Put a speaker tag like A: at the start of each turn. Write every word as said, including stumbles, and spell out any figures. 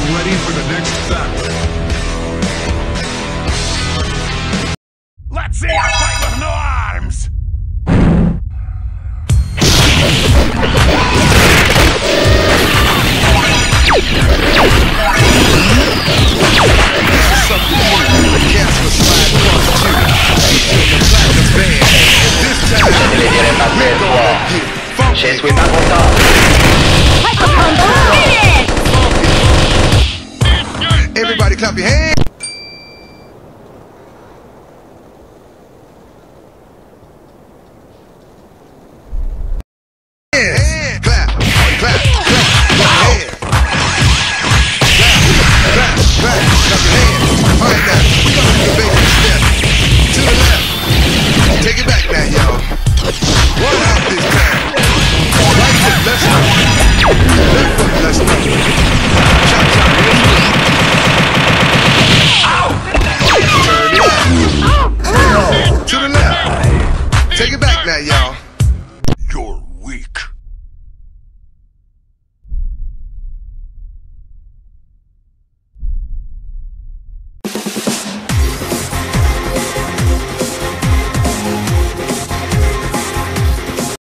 A: ready for the next battle.
B: Let's see you fight with no arms!
A: Something new. The cast was slide one, two. The platinum band. And this time, we're gonna get funky.
C: Je suis pas content.
A: Everybody clap your hands.